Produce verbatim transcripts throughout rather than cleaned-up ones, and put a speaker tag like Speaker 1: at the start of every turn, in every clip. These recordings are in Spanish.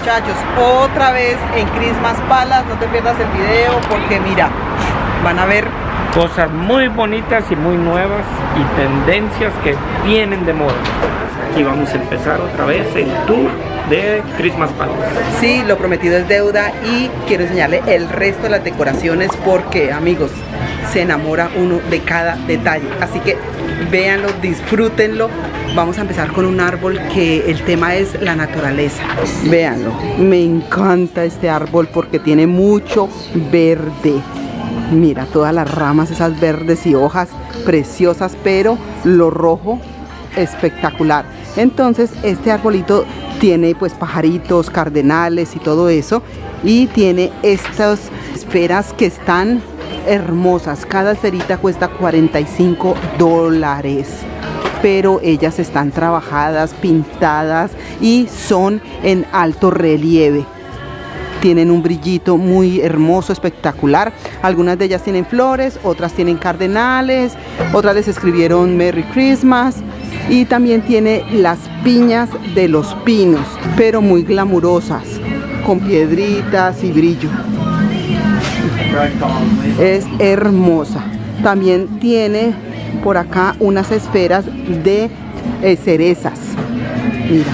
Speaker 1: muchachos, otra vez en Christmas Palace. No te pierdas el video porque mira, van a ver
Speaker 2: cosas muy bonitas y muy nuevas y tendencias que vienen de moda. Aquí vamos a empezar otra vez el tour de Christmas Palace.
Speaker 1: Sí, lo prometido es deuda y quiero enseñarle el resto de las decoraciones porque, amigos, se enamora uno de cada detalle. Así que véanlo, disfrútenlo. Vamos a empezar con un árbol que el tema es la naturaleza. Véanlo, me encanta este árbol porque tiene mucho verde. Mira, todas las ramas, esas verdes y hojas preciosas, pero lo rojo espectacular. Entonces este arbolito tiene pues pajaritos, cardenales y todo eso, y tiene estas esferas que están hermosas. Cada esferita cuesta cuarenta y cinco dólares, pero ellas están trabajadas, pintadas y son en alto relieve. Tienen un brillito muy hermoso, espectacular. Algunas de ellas tienen flores, otras tienen cardenales, otras les escribieron Merry Christmas. Y también tiene las piñas de los pinos, pero muy glamurosas, con piedritas y brillo. Es hermosa. También tiene por acá unas esferas de eh, cerezas. Mira.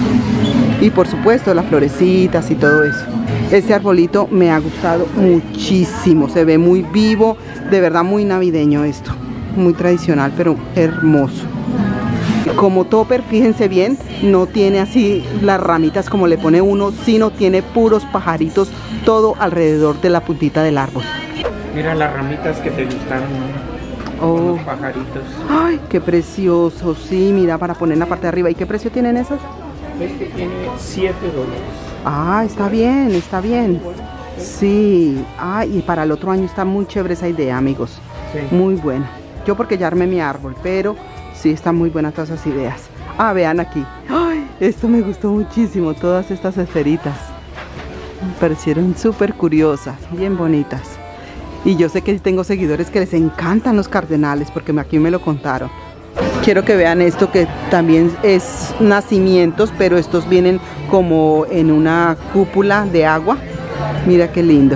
Speaker 1: Y por supuesto las florecitas y todo eso. Este arbolito me ha gustado muchísimo. Se ve muy vivo, de verdad muy navideño esto. Muy tradicional, pero hermoso. Como topper, fíjense bien, no tiene así las ramitas como le pone uno, sino tiene puros pajaritos todo alrededor de la puntita del árbol.
Speaker 2: Mira las ramitas que te gustaron, ¿no?
Speaker 1: Oh.
Speaker 2: Con los pajaritos.
Speaker 1: Ay, qué precioso, sí, mira, para poner en la parte de arriba. ¿Y qué precio tienen esas?
Speaker 2: Este tiene siete dólares.
Speaker 1: Ah, está bien, está bien. Sí, ah, y para el otro año está muy chévere esa idea, amigos.
Speaker 2: Sí.
Speaker 1: Muy buena. Yo porque ya armé mi árbol, pero sí están muy buenas todas esas ideas. Ah, vean aquí. Ay, esto me gustó muchísimo, todas estas esferitas. Me parecieron súper curiosas, bien bonitas. Y yo sé que tengo seguidores que les encantan los cardenales, porque aquí me lo contaron. Quiero que vean esto que también es nacimientos, pero estos vienen como en una cúpula de agua. Mira qué lindo.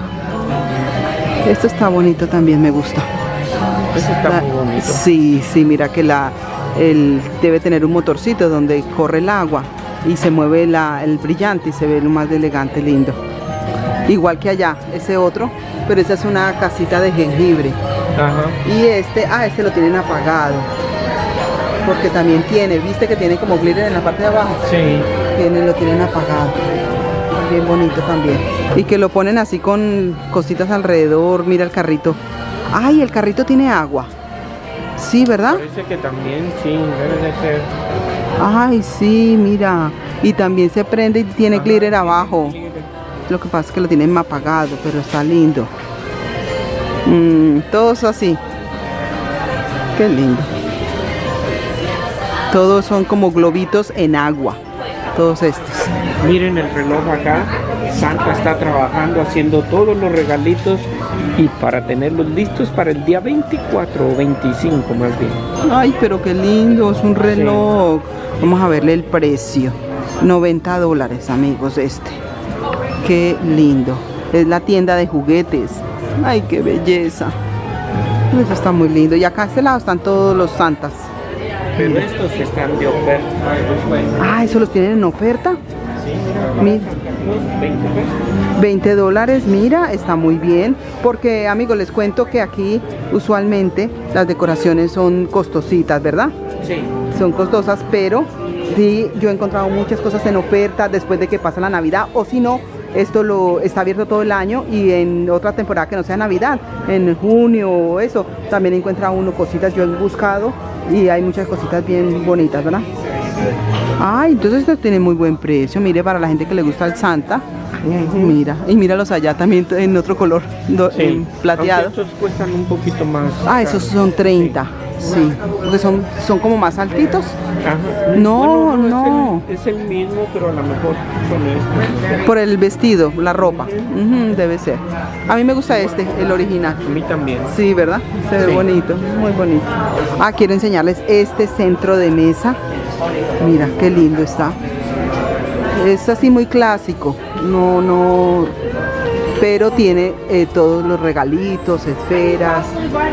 Speaker 1: Esto está bonito también, me gusta.
Speaker 2: Eso está muy bonito.
Speaker 1: Sí, sí, mira que la, el, debe tener un motorcito donde corre el agua y se mueve la, el brillante y se ve lo más elegante, lindo. Igual que allá, ese otro, pero esa es una casita de jengibre.
Speaker 2: Ajá.
Speaker 1: Y este, ah, este lo tienen apagado. Porque también tiene, viste que tiene como glitter en la parte de abajo.
Speaker 2: Sí.
Speaker 1: Tiene, lo tienen apagado. Bien bonito también. Y que lo ponen así con cositas alrededor. Mira el carrito. Ay, el carrito tiene agua. Sí, ¿verdad?
Speaker 2: Parece que también, sí, debe de ser.
Speaker 1: Ay, sí, mira. Y también se prende y tiene Ajá, glitter abajo. Glitter. Lo que pasa es que lo tienen apagado, pero está lindo. Mm, todos así. Qué lindo. Todos son como globitos en agua. Todos estos.
Speaker 2: Miren el reloj acá. Santa está trabajando haciendo todos los regalitos y para tenerlos listos para el día veinticuatro o veinticinco más bien.
Speaker 1: Ay, pero qué lindo, es un reloj. Sí. Vamos a verle el precio. noventa dólares, amigos, este. Qué lindo. Es la tienda de juguetes. Ay, qué belleza. Eso está muy lindo. Y acá a este lado están todos los santas.
Speaker 2: Pero estos están de oferta.
Speaker 1: Ah, ¿eso los tienen en oferta?
Speaker 2: Sí,
Speaker 1: mira. veinte dólares, mira, está muy bien. Porque, amigos, les cuento que aquí usualmente las decoraciones son costositas, ¿verdad?
Speaker 2: Sí.
Speaker 1: Son costosas, pero sí, yo he encontrado muchas cosas en oferta después de que pasa la Navidad. O si no, esto lo está abierto todo el año y en otra temporada que no sea Navidad, en junio o eso, también encuentra uno cositas. Yo he buscado y hay muchas cositas bien bonitas, ¿verdad? Ay, entonces esto tiene muy buen precio. Mire, para la gente que le gusta el Santa. Uh-huh. Mira, y míralos allá también en otro color, do,
Speaker 2: sí.
Speaker 1: en plateado.
Speaker 2: Aunque estos cuestan un poquito más.
Speaker 1: Ah, caros. Esos son treinta. Sí. Sí, porque son, son como más altitos.
Speaker 2: Ajá.
Speaker 1: No,
Speaker 2: bueno, no.
Speaker 1: no.
Speaker 2: Es el, es el mismo, pero a lo mejor son estos.
Speaker 1: Por el vestido, la ropa. Uh-huh, debe ser. A mí me gusta este, el original.
Speaker 2: A mí también.
Speaker 1: Sí, ¿verdad? Se ve sí. bonito, muy bonito. Ah, quiero enseñarles este centro de mesa. Mira, qué lindo está. Es así muy clásico, no, no, pero tiene eh, todos los regalitos, esferas,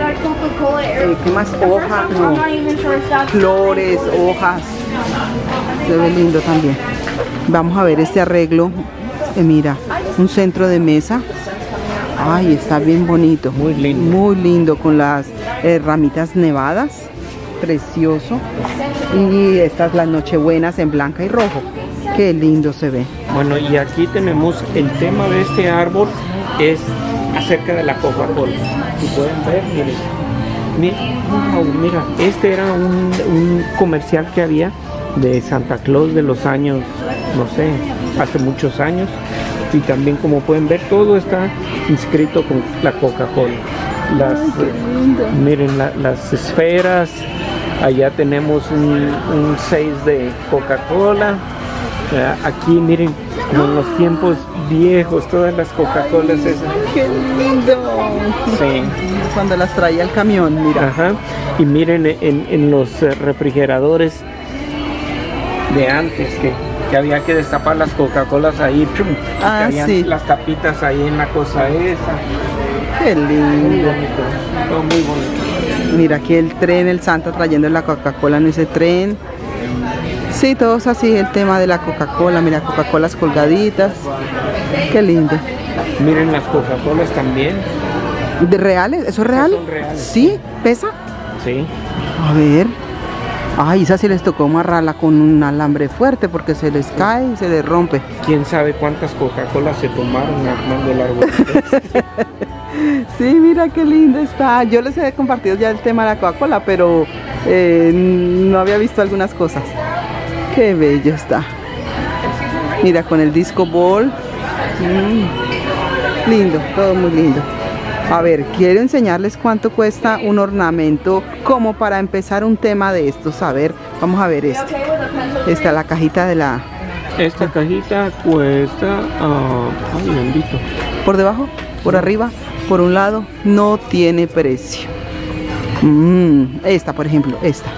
Speaker 1: eh, ¿qué más? Hojas, no, flores, hojas, se ve lindo también. Vamos a ver este arreglo, eh, mira, un centro de mesa, ay, está bien bonito,
Speaker 2: muy lindo,
Speaker 1: muy lindo con las eh, ramitas nevadas, precioso, y estas las nochebuenas en blanca y rojo. Qué lindo se ve.
Speaker 2: Bueno, y aquí tenemos el tema de este árbol, es acerca de la Coca-Cola. Si pueden ver, miren. Mira, wow, mira, este era un, un comercial que había de Santa Claus de los años, no sé, hace muchos años. Y también, como pueden ver, todo está inscrito con la Coca-Cola. Las,
Speaker 1: ay,
Speaker 2: eh, miren, la, las esferas. Allá tenemos un, un seis de Coca-Cola. Aquí miren, como en los tiempos viejos, todas las Coca-Colas esas.
Speaker 1: ¡Qué lindo!
Speaker 2: Sí.
Speaker 1: Cuando las traía el camión, mira.
Speaker 2: Ajá. Y miren en, en los refrigeradores de antes que, que había que destapar las Coca-Colas ahí. Chum,
Speaker 1: ah,
Speaker 2: que habían
Speaker 1: sí.
Speaker 2: Las tapitas ahí en la cosa esa.
Speaker 1: ¡Qué
Speaker 2: Muy
Speaker 1: lindo!
Speaker 2: bonito, todo muy bonito.
Speaker 1: Mira aquí el tren, el Santa trayendo la Coca-Cola en ese tren. Sí, todos así, el tema de la Coca-Cola, mira, Coca-Colas colgaditas. Qué lindo.
Speaker 2: Miren las Coca-Colas también.
Speaker 1: ¿De reales? ¿Eso es real?
Speaker 2: Son reales.
Speaker 1: ¿Sí? ¿Pesa?
Speaker 2: Sí.
Speaker 1: A ver. Ay, esa sí les tocó amarrarla con un alambre fuerte porque se les cae y se les rompe.
Speaker 2: ¿Quién sabe cuántas Coca-Colas se tomaron armando el árbol?
Speaker 1: Sí, mira qué lindo está. Yo les he compartido ya el tema de la Coca-Cola, pero eh, no había visto algunas cosas. Qué bello está. Mira, con el disco ball. Mm, lindo, todo muy lindo. A ver, quiero enseñarles cuánto cuesta un ornamento como para empezar un tema de estos. A ver, vamos a ver este. Esta es la cajita de la...
Speaker 2: Esta cajita cuesta... Uh, ay, bendito.
Speaker 1: Por debajo, por arriba, por un lado, no tiene precio. Mm, esta, por ejemplo, esta.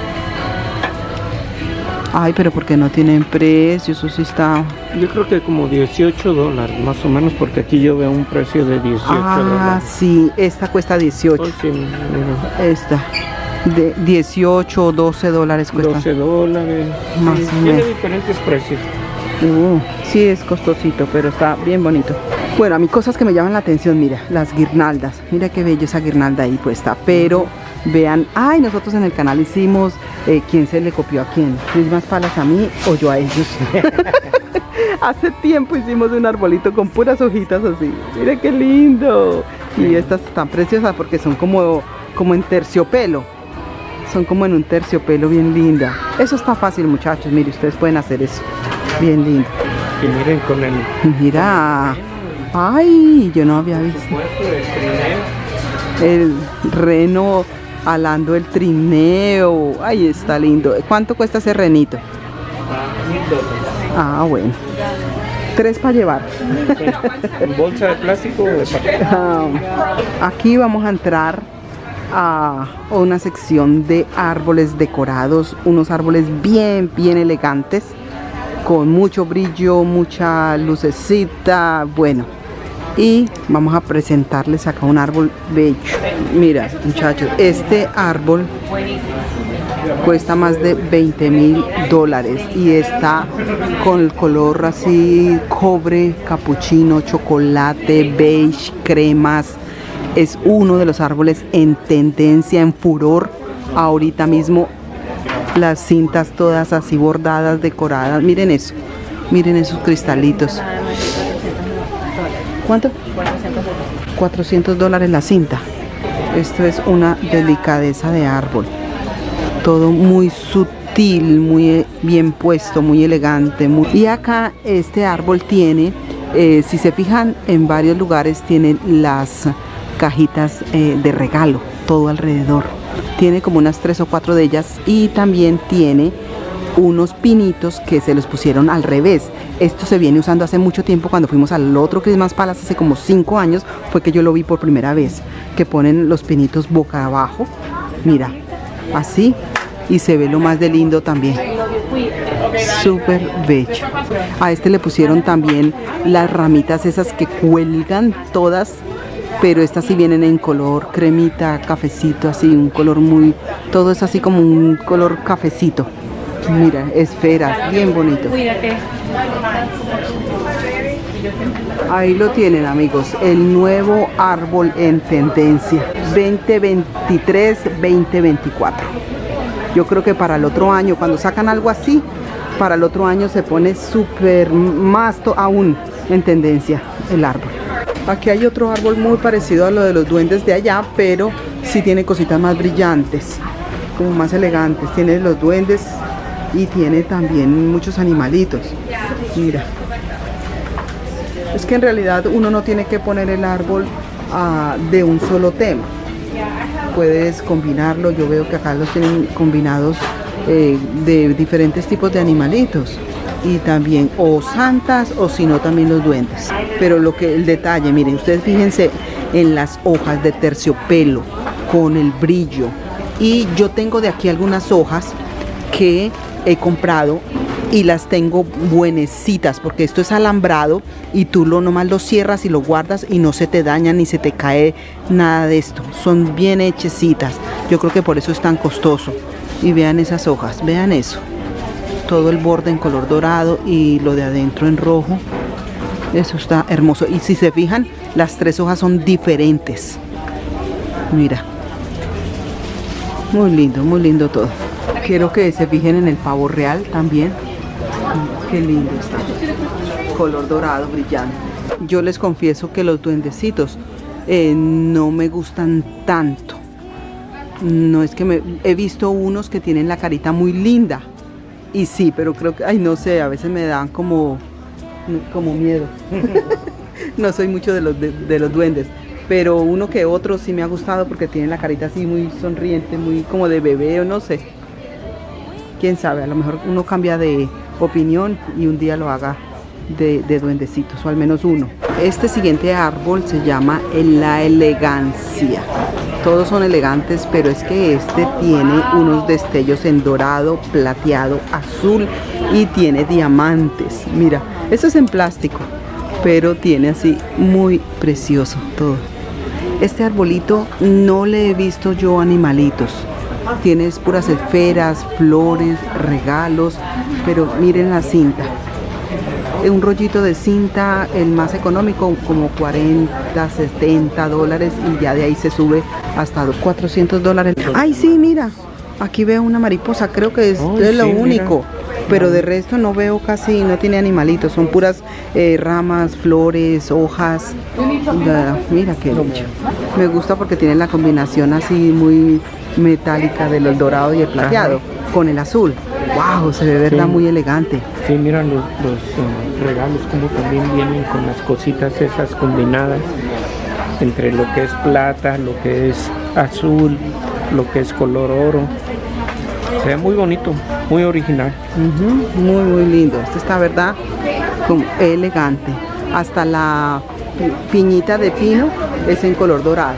Speaker 1: Ay, pero ¿por qué no tienen precio? Eso sí está...
Speaker 2: Yo creo que como dieciocho dólares, más o menos, porque aquí yo veo un precio de dieciocho
Speaker 1: ah,
Speaker 2: dólares.
Speaker 1: sí, esta cuesta dieciocho.
Speaker 2: Oh, sí, mira.
Speaker 1: Esta, de dieciocho o doce dólares cuesta.
Speaker 2: doce dólares.
Speaker 1: Más
Speaker 2: Sí,
Speaker 1: o
Speaker 2: tiene
Speaker 1: menos.
Speaker 2: diferentes precios.
Speaker 1: Uh, sí, es costosito, pero está bien bonito. Bueno, a mí cosas que me llaman la atención, mira, las guirnaldas. Mira qué bella esa guirnalda ahí puesta, pero... Vean, ay, nosotros en el canal hicimos eh, quién se le copió a quién, mismas palas a mí o yo a ellos. Hace tiempo hicimos un arbolito con puras hojitas así. Mire qué lindo. Y estas están preciosas porque son como, como en terciopelo. Son como en un terciopelo bien linda. Eso está fácil, muchachos. Mire, ustedes pueden hacer eso. Bien lindo.
Speaker 2: Y miren con el...
Speaker 1: Mira. Ay, yo no había visto. El reno alando el trineo. Ay, está lindo. ¿Cuánto cuesta ese renito? Ah, bueno. Tres para llevar.
Speaker 2: Sí. ¿En bolsa de plástico o de papel?
Speaker 1: Um, aquí vamos a entrar a una sección de árboles decorados. Unos árboles bien, bien elegantes. Con mucho brillo, mucha lucecita. Bueno. Y vamos a presentarles acá un árbol bello. Mira, muchachos, este árbol cuesta más de veinte mil dólares y está con el color así cobre, capuchino, chocolate, beige, cremas. Es uno de los árboles en tendencia, en furor ahorita mismo. Las cintas todas así bordadas, decoradas. Miren eso, miren esos cristalitos. ¿Cuánto? cuatrocientos dólares la cinta. Esto es una delicadeza de árbol. Todo muy sutil, muy bien puesto, muy elegante. Muy... Y acá este árbol tiene, eh, si se fijan, en varios lugares tiene las cajitas eh, de regalo, todo alrededor. Tiene como unas tres o cuatro de ellas y también tiene unos pinitos que se los pusieron al revés. Esto se viene usando hace mucho tiempo. Cuando fuimos al otro Christmas Palace hace como cinco años fue que yo lo vi por primera vez, que ponen los pinitos boca abajo, mira, así, y se ve lo más de lindo también. súper bello. A este le pusieron también las ramitas esas que cuelgan todas, pero estas sí vienen en color cremita, cafecito, así, un color muy, todo es así como un color cafecito. Mira, esferas, bien bonito. Ahí lo tienen, amigos, el nuevo árbol en tendencia veinte veintitrés veinte veinticuatro. Yo creo que para el otro año, cuando sacan algo así, para el otro año se pone súper más aún en tendencia el árbol. Aquí hay otro árbol muy parecido a lo de los duendes de allá, pero sí tiene cositas más brillantes, como más elegantes. Tiene los duendes y tiene también muchos animalitos. Mira, es que en realidad uno no tiene que poner el árbol uh, de un solo tema. Puedes combinarlo. Yo veo que acá los tienen combinados eh, de diferentes tipos de animalitos, y también o santas o si no también los duendes. Pero lo que el detalle, miren, ustedes fíjense en las hojas de terciopelo con el brillo. Y yo tengo de aquí algunas hojas que he comprado y las tengo buenecitas, porque esto es alambrado y tú lo nomás lo cierras y lo guardas y no se te daña ni se te cae nada de esto. Son bien hechecitas. Yo creo que por eso es tan costoso. Y vean esas hojas, vean eso. Todo el borde en color dorado y lo de adentro en rojo. Eso está hermoso. Y si se fijan, las tres hojas son diferentes. Mira. Muy lindo, muy lindo todo. Quiero que se fijen en el pavo real también. Qué lindo está. Color dorado brillante. Yo les confieso que los duendecitos eh, no me gustan tanto. No es que me... He visto unos que tienen la carita muy linda. Y sí, pero creo que... Ay, no sé, a veces me dan como... Como miedo. No soy mucho de los, de, de los duendes. Pero uno que otro sí me ha gustado porque tienen la carita así muy sonriente, muy como de bebé o no sé. Quién sabe, a lo mejor uno cambia de opinión y un día lo haga de, de duendecitos, o al menos uno. Este siguiente árbol se llama la elegancia. Todos son elegantes, pero es que este tiene unos destellos en dorado, plateado, azul y tiene diamantes. Mira, esto es en plástico, pero tiene así muy precioso todo. Este arbolito no le he visto yo animalitos. Tienes puras esferas, flores, regalos, pero miren la cinta. Un rollito de cinta, el más económico, como cuarenta, setenta dólares, y ya de ahí se sube hasta cuatrocientos dólares. Ay, sí, mira, aquí veo una mariposa, creo que es, oh, es lo sí, único. Mira. Pero de resto no veo casi, no tiene animalitos, son puras eh, ramas, flores, hojas. Mira, mira qué bello. Me gusta porque tiene la combinación así muy metálica de los dorados y el plateado. Ajá. Con el azul. Wow, se ve verdad sí. Muy elegante.
Speaker 2: Sí, mira los, los uh, regalos como también vienen con las cositas esas combinadas entre lo que es plata, lo que es azul, lo que es color oro. Se ve muy bonito, muy original.
Speaker 1: Uh-huh, muy muy lindo. Este está verdad como elegante. Hasta la piñita de pino es en color dorado.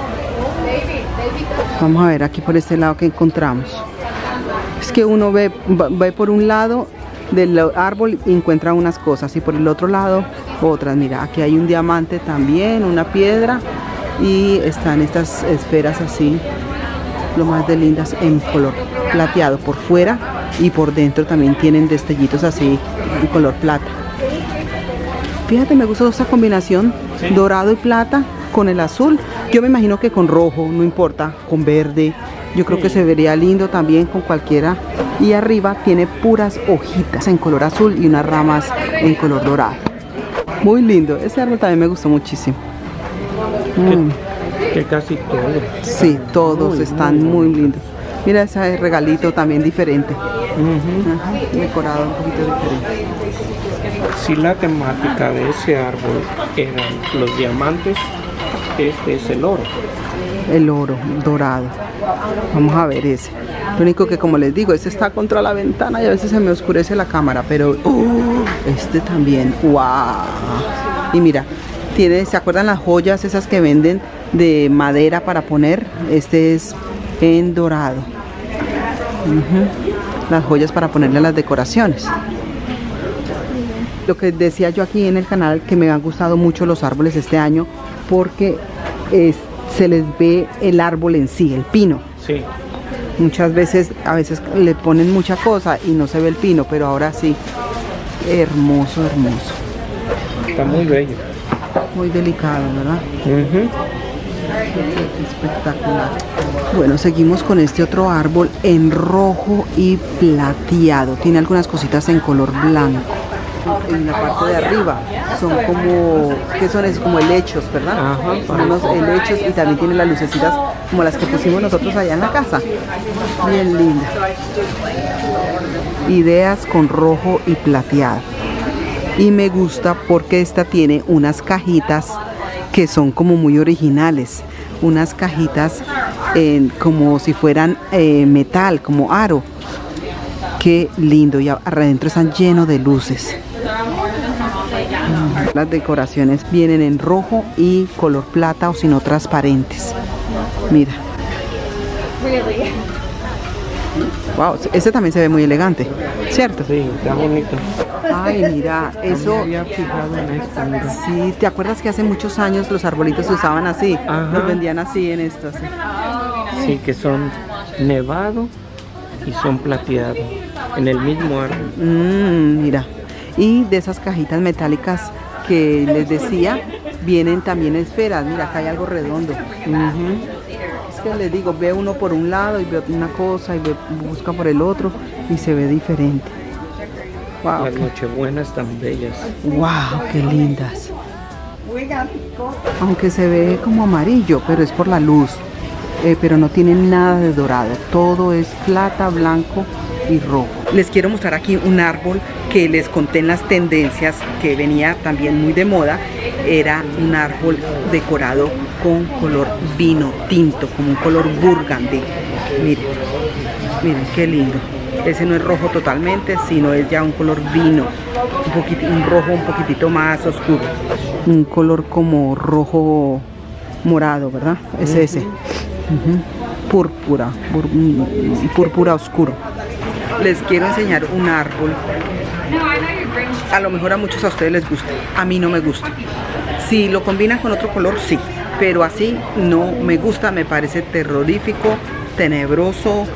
Speaker 1: Vamos a ver aquí por este lado que encontramos. Es que uno ve, ve por un lado del árbol y encuentra unas cosas, y por el otro lado otras. Mira, aquí hay un diamante también, una piedra, y están estas esferas así, lo más de lindas, en color plateado por fuera, y por dentro también tienen destellitos así en color plata. Fíjate, me gusta esta combinación, ¿sí? Dorado y plata con el azul. Yo me imagino que con rojo, no importa, con verde. Yo creo que se vería lindo también con cualquiera. Y arriba tiene puras hojitas en color azul y unas ramas en color dorado. Muy lindo. Ese árbol también me gustó muchísimo.
Speaker 2: Mm. Que, que casi todos.
Speaker 1: Sí, todos muy, están muy, muy lindos. Mira ese regalito también diferente. Uh-huh. Ajá, decorado un poquito diferente.
Speaker 2: Si la temática de ese árbol eran los diamantes, este es el oro.
Speaker 1: El oro dorado. Vamos a ver ese. Lo único que, como les digo, este está contra la ventana y a veces se me oscurece la cámara, pero uh, este también, wow. Y mira, tiene, ¿se acuerdan las joyas esas que venden de madera para poner? Este es en dorado. Uh-huh. las joyas para ponerle a las decoraciones. Lo que decía yo aquí en el canal, que me han gustado mucho los árboles este año, porque es, se les ve el árbol en sí, el pino.
Speaker 2: Sí.
Speaker 1: Muchas veces, a veces le ponen mucha cosa y no se ve el pino, pero ahora sí. Hermoso, hermoso.
Speaker 2: Está muy bello.
Speaker 1: Muy delicado, ¿verdad?
Speaker 2: Uh-huh.
Speaker 1: Espectacular. Bueno, seguimos con este otro árbol en rojo y plateado. Tiene algunas cositas en color blanco. En la parte de arriba son como, ¿qué son? Es como helechos, ¿verdad?
Speaker 2: Ajá,
Speaker 1: son unos helechos y también tiene las lucecitas como las que pusimos nosotros allá en la casa. Bien linda. Ideas con rojo y plateado. Y me gusta porque esta tiene unas cajitas que son como muy originales. Unas cajitas eh, como si fueran eh, metal, como aro. Qué lindo. Y adentro están llenos de luces. Las decoraciones vienen en rojo y color plata o si no transparentes. Mira. Wow, este también se ve muy elegante, ¿cierto?
Speaker 2: Sí, está bonito.
Speaker 1: Ay, mira, eso.
Speaker 2: No me había fijado en esto, mira.
Speaker 1: Sí, ¿te acuerdas que hace muchos años los arbolitos se usaban así?
Speaker 2: Ajá.
Speaker 1: Los vendían así en esto, así.
Speaker 2: Sí, que son nevado y son plateados en el mismo árbol.
Speaker 1: Mm, mira. Y de esas cajitas metálicas que les decía, vienen también esferas. Mira, acá hay algo redondo. Uh-huh. Es que les digo, ve uno por un lado y ve una cosa y ve, busca por el otro y se ve diferente. Wow.
Speaker 2: Las nochebuenas tan bellas.
Speaker 1: Wow, qué lindas. Aunque se ve como amarillo, pero es por la luz. Eh, pero no tiene nada de dorado. Todo es plata, blanco y rojo. Les quiero mostrar aquí un árbol que les conté en las tendencias, que venía también muy de moda. Era un árbol decorado con color vino tinto, como un color burgundy. Miren, miren qué lindo. Ese no es rojo totalmente, sino es ya un color vino, un, poquito, un rojo un poquitito más oscuro. Un color como rojo morado, ¿verdad? Es uh-huh. ese. Uh-huh. Púrpura, pur, púrpura oscuro. Les quiero enseñar un árbol. A lo mejor a muchos a ustedes les gusta, a mí no me gusta. Si lo combinan con otro color, sí, pero así no me gusta, me parece terrorífico, tenebroso.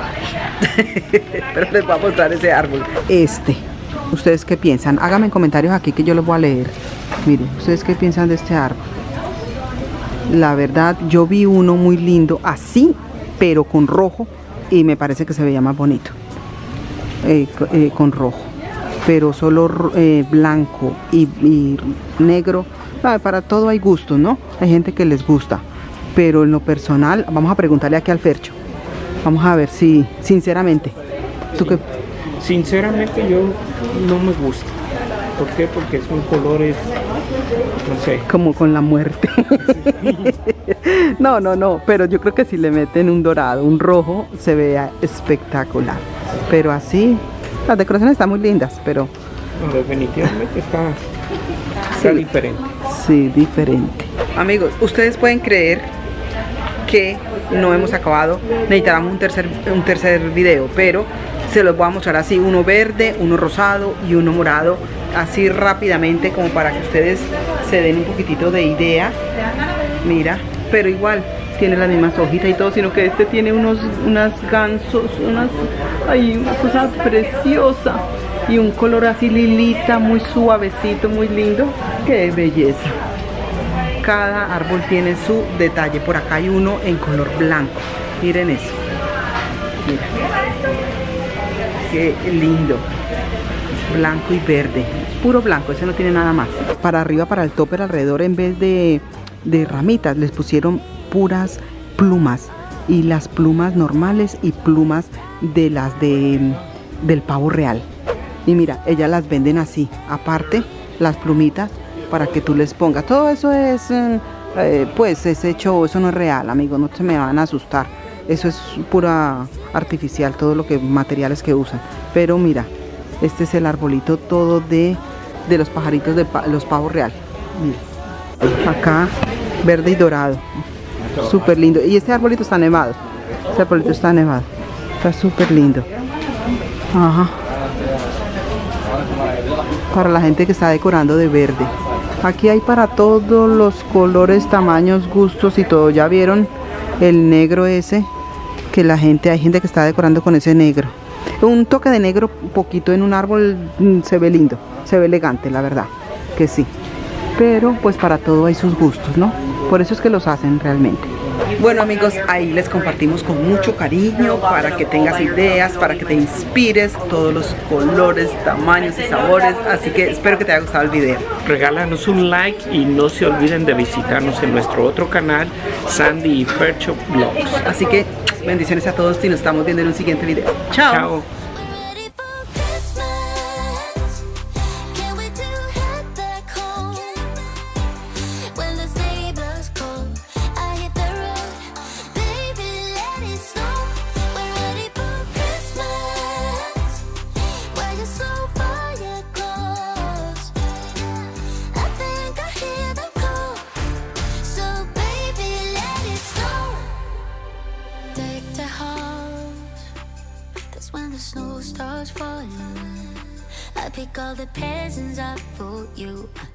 Speaker 1: Pero les voy a mostrar ese árbol. Este, ¿ustedes qué piensan? Háganme en comentarios aquí que yo los voy a leer. Miren, ¿ustedes qué piensan de este árbol? La verdad, yo vi uno muy lindo así, pero con rojo, y me parece que se veía más bonito. Eh, eh, con rojo, pero solo eh, blanco y, y negro. Ah, para todo hay gustos, ¿no? Hay gente que les gusta, pero en lo personal, vamos a preguntarle aquí al Fercho. Vamos a ver si, sinceramente, ¿tú qué?
Speaker 2: Sinceramente yo no me gusta. ¿Por qué? Porque son colores, no sé.
Speaker 1: Como con la muerte. No, no, no, pero yo creo que si le meten un dorado, un rojo, se vea espectacular. Pero así, las decoraciones están muy lindas, pero...
Speaker 2: No, definitivamente está, está sí, diferente.
Speaker 1: Sí, diferente. Amigos, ustedes pueden creer que no hemos acabado, necesitamos un tercer, un tercer video, pero se los voy a mostrar así, uno verde, uno rosado y uno morado, así rápidamente como para que ustedes se den un poquitito de idea. Mira, pero igual tiene las mismas hojitas y todo, sino que este tiene unos unas gansos, unas, ay, una cosa preciosa y un color así lilita, muy suavecito, muy lindo. Qué belleza. Cada árbol tiene su detalle. Por acá hay uno en color blanco. Miren eso. Mira. Qué lindo. Blanco y verde. Es puro blanco, ese no tiene nada más. Para arriba, para el topper alrededor, en vez de, de ramitas, les pusieron puras plumas. Y las plumas normales y plumas de las de, del pavo real. Y mira, ellas las venden así. Aparte, las plumitas para que tú les pongas. Todo eso es, eh, pues es hecho, eso no es real, amigos, no se me van a asustar. Eso es pura artificial, todo lo que, materiales que usan. Pero mira, este es el arbolito todo de, de los pajaritos de pa, los pavos real. Mira, acá verde y dorado, súper lindo. Y este arbolito está nevado, este arbolito está nevado, está súper lindo. Ajá. Para la gente que está decorando de verde. Aquí hay para todos los colores, tamaños, gustos y todo. Ya vieron el negro ese, que la gente, hay gente que está decorando con ese negro. Un toque de negro poquito en un árbol se ve lindo, se ve elegante, la verdad, que sí. Pero pues para todo hay sus gustos, ¿no? Por eso es que los hacen realmente. Bueno amigos, ahí les compartimos con mucho cariño para que tengas ideas, para que te inspires, todos los colores, tamaños y sabores. Así que espero que te haya gustado el video.
Speaker 2: Regálanos un like y no se olviden de visitarnos en nuestro otro canal, Sandy y Fercho Vlogs.
Speaker 1: Así que bendiciones a todos y nos estamos viendo en un siguiente video. Chao.
Speaker 2: Chao.
Speaker 3: When the snow starts falling, I pick all the presents up for you.